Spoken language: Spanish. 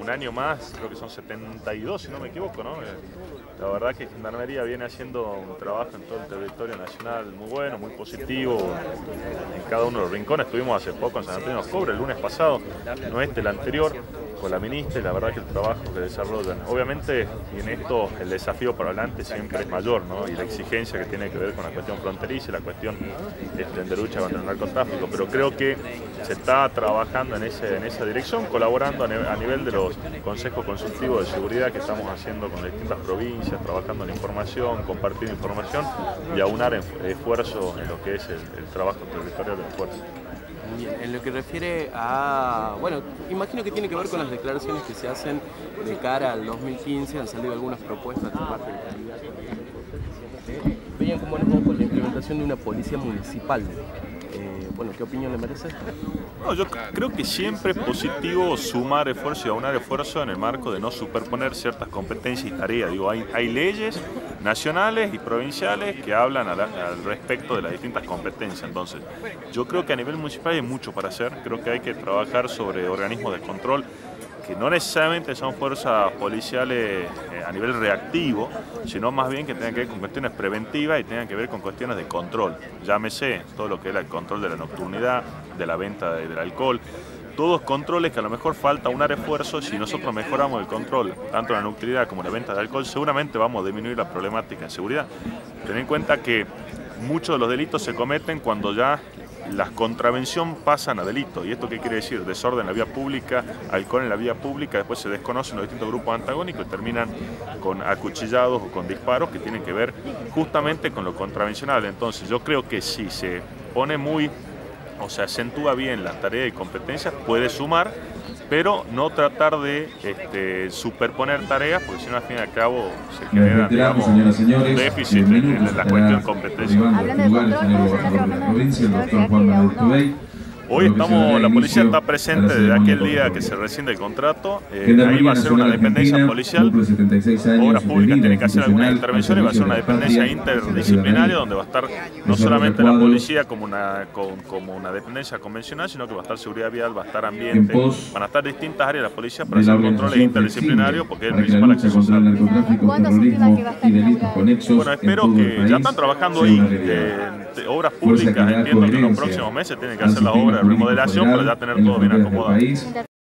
un año más, creo que son 72 si no me equivoco, ¿no? La verdad que Gendarmería viene haciendo un trabajo en todo el territorio nacional muy bueno, muy positivo, en cada uno de los rincones. Estuvimos hace poco en San Antonio de los Cobres, el lunes pasado, no el anterior, con la ministra, y la verdad que el trabajo que desarrollan, obviamente, y en esto el desafío para adelante siempre es mayor, ¿no? Y la exigencia que tiene que ver con la cuestión fronteriza y la cuestión de lucha contra el narcotráfico, pero creo que se está trabajando en esa dirección, colaborando a nivel de los consejos consultivos de seguridad que estamos haciendo con distintas provincias, trabajando en información, compartiendo información y aunar esfuerzos en lo que es el trabajo territorial de la fuerza. Bien, en lo que refiere a, bueno, imagino que tiene que ver con las declaraciones que se hacen de cara al 2015, han salido algunas propuestas de parte del candidato. Veían como un poco la implementación de una policía municipal. Bueno, ¿qué opinión le merece? No, yo creo que siempre es positivo sumar esfuerzo y aunar esfuerzo en el marco de no superponer ciertas competencias y tareas. Digo, hay leyes nacionales y provinciales que hablan al respecto de las distintas competencias. Entonces, yo creo que a nivel municipal hay mucho para hacer. Creo que hay que trabajar sobre organismos de control que no necesariamente son fuerzas policiales a nivel reactivo, sino más bien que tengan que ver con cuestiones preventivas y tengan que ver con cuestiones de control. Llámese todo lo que es el control de la nocturnidad, de la venta del alcohol, todos controles que a lo mejor falta un esfuerzo. Si nosotros mejoramos el control, tanto en la nocturnidad como en la venta de alcohol, seguramente vamos a disminuir la problemática en seguridad. Ten en cuenta que muchos de los delitos se cometen cuando ya la contravención pasan a delito. ¿Y esto qué quiere decir? Desorden en la vía pública, alcohol en la vía pública, después se desconocen los distintos grupos antagónicos y terminan con acuchillados o con disparos que tienen que ver justamente con lo contravencional. Entonces yo creo que si se pone se acentúa bien las tareas y competencias, puede sumar, pero no tratar de superponer tareas, porque si no al fin y al cabo se genera, digamos, un déficit en la cuestión competencia. Hoy la policía está presente desde aquel día que se rescinde el contrato. Ahí va a ser una dependencia policial. Obras Públicas tiene que hacer algunas intervenciones, va a ser una dependencia interdisciplinaria donde va a estar no solamente la policía como una dependencia convencional, sino que va a estar seguridad vial, va a estar ambiente, van a estar distintas áreas de la policía para hacer controles interdisciplinarios, porque es el principal acceso social. Bueno, espero que ya están trabajando ahí. Obras Públicas, entiendo que en los próximos meses tienen que hacer las obras de remodelación para ya tener todo bien acomodado.